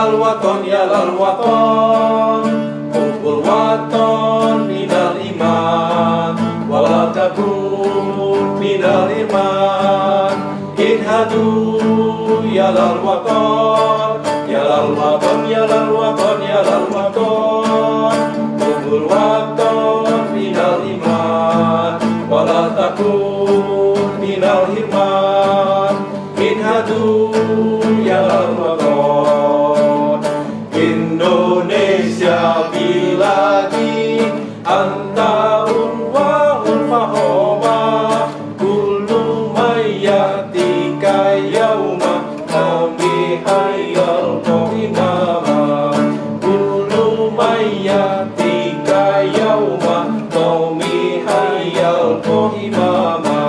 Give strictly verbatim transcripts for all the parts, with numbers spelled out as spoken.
lal waton ya lal waton, hubbul waton minal iman, wala takun minal iman. Inhadu ya lal waton, ya lal waton, ya lal waton, ya lal waton, hubbul waton minal iman, wala takun minal iman. Inhadu ya lal waton. Indonesia biladi anta unwahul fahoma, kullu mayyatika yauma kami hayal kohimama, kullu mayyatika yauma kami hayal kohimama.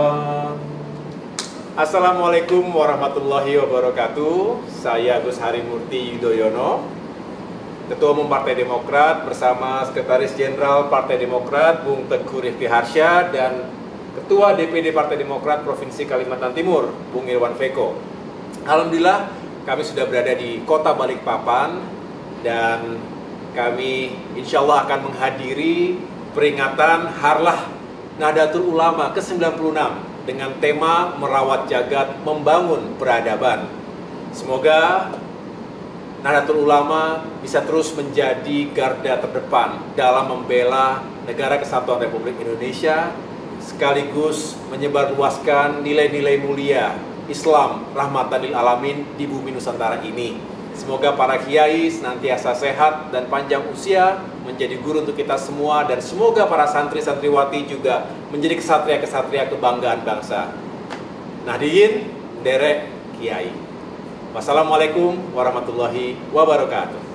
Assalamualaikum warahmatullahi wabarakatuh. Saya Agus Harimurti Yudhoyono, Ketua Umum Partai Demokrat bersama Sekretaris Jenderal Partai Demokrat Bung Teguh Rifki Harsha dan Ketua D P D Partai Demokrat Provinsi Kalimantan Timur Bung Irwan Veko. Alhamdulillah kami sudah berada di Kota Balikpapan dan kami insya Allah akan menghadiri peringatan Harlah Nahdlatul Ulama ke sembilan puluh enam dengan tema merawat jagat membangun peradaban. Semoga Nahdlatul Ulama bisa terus menjadi garda terdepan dalam membela negara kesatuan Republik Indonesia, sekaligus menyebarluaskan nilai-nilai mulia Islam rahmatan lil alamin di bumi Nusantara ini. Semoga para kiai senantiasa sehat dan panjang usia, menjadi guru untuk kita semua, dan semoga para santri-santriwati juga menjadi kesatria-kesatria kebanggaan bangsa. Nahdiyin, derek kiai. Wassalamualaikum warahmatullahi wabarakatuh.